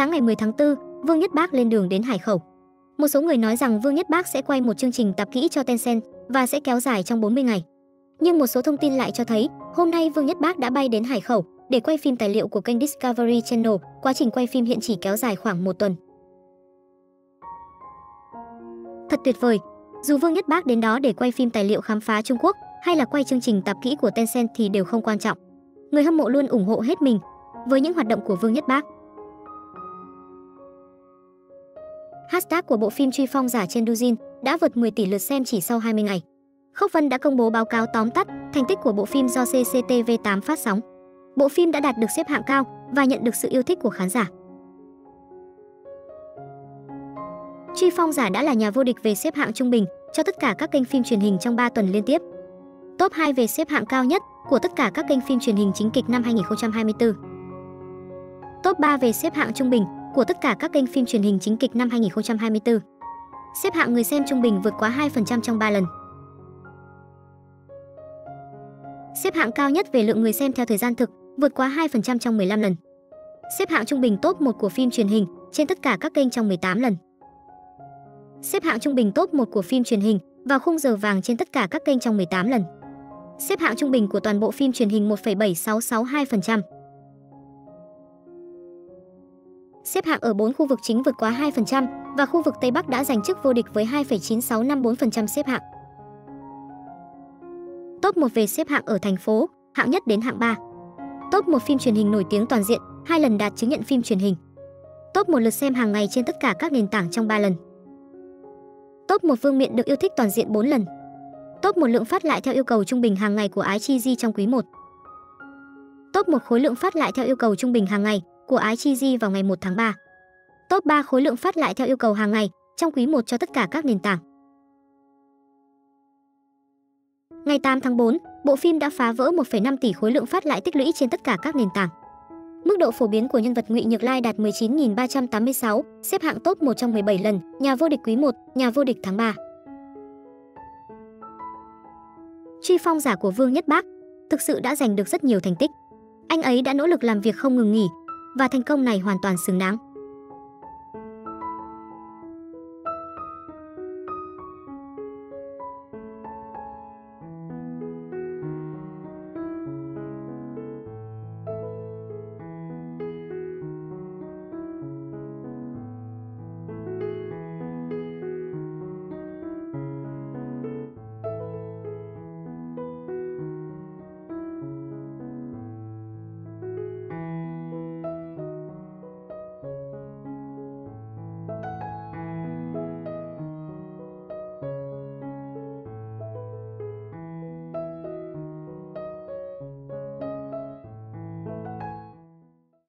Sáng ngày 10 tháng 4, Vương Nhất Bác lên đường đến Hải Khẩu. Một số người nói rằng Vương Nhất Bác sẽ quay một chương trình tạp kỹ cho Tencent và sẽ kéo dài trong 40 ngày. Nhưng một số thông tin lại cho thấy, hôm nay Vương Nhất Bác đã bay đến Hải Khẩu để quay phim tài liệu của kênh Discovery Channel. Quá trình quay phim hiện chỉ kéo dài khoảng 1 tuần. Thật tuyệt vời! Dù Vương Nhất Bác đến đó để quay phim tài liệu khám phá Trung Quốc hay là quay chương trình tạp kỹ của Tencent thì đều không quan trọng. Người hâm mộ luôn ủng hộ hết mình với những hoạt động của Vương Nhất Bác. Hashtag của bộ phim Truy Phong giả trên Douyin đã vượt 10 tỷ lượt xem chỉ sau 20 ngày. Khốc Vân đã công bố báo cáo tóm tắt thành tích của bộ phim do CCTV8 phát sóng. Bộ phim đã đạt được xếp hạng cao và nhận được sự yêu thích của khán giả. Truy Phong giả đã là nhà vô địch về xếp hạng trung bình cho tất cả các kênh phim truyền hình trong 3 tuần liên tiếp. Top 2 về xếp hạng cao nhất của tất cả các kênh phim truyền hình chính kịch năm 2024. Top 3 về xếp hạng trung bình của tất cả các kênh phim truyền hình chính kịch năm 2024. Xếp hạng người xem trung bình vượt quá 2% trong 3 lần. Xếp hạng cao nhất về lượng người xem theo thời gian thực, vượt quá 2% trong 15 lần. Xếp hạng trung bình top 1 của phim truyền hình trên tất cả các kênh trong 18 lần. Xếp hạng trung bình top 1 của phim truyền hình vào khung giờ vàng trên tất cả các kênh trong 18 lần. Xếp hạng trung bình của toàn bộ phim truyền hình 1,7662%. Xếp hạng ở 4 khu vực chính vượt quá 2% và khu vực Tây Bắc đã giành chức vô địch với 2,9654% xếp hạng. Top 1 về xếp hạng ở thành phố, hạng nhất đến hạng 3. Top 1 phim truyền hình nổi tiếng toàn diện, 2 lần đạt chứng nhận phim truyền hình. Top 1 lượt xem hàng ngày trên tất cả các nền tảng trong 3 lần. Top 1 vương miện được yêu thích toàn diện 4 lần. Top 1 lượng phát lại theo yêu cầu trung bình hàng ngày của iQIYI trong quý 1. Top 1 khối lượng phát lại theo yêu cầu trung bình hàng ngày của iQIYI vào ngày 1 tháng 3. Top 3 khối lượng phát lại theo yêu cầu hàng ngày trong quý 1 cho tất cả các nền tảng. Ngày 8 tháng 4, bộ phim đã phá vỡ 1,5 tỷ khối lượng phát lại tích lũy trên tất cả các nền tảng. Mức độ phổ biến của nhân vật Ngụy Nhược Lai đạt 19.386, xếp hạng top 1 trong 17 lần, nhà vô địch quý 1, nhà vô địch tháng 3. Truy Phong giả của Vương Nhất Bác thực sự đã giành được rất nhiều thành tích. Anh ấy đã nỗ lực làm việc không ngừng nghỉ và thành công này hoàn toàn xứng đáng.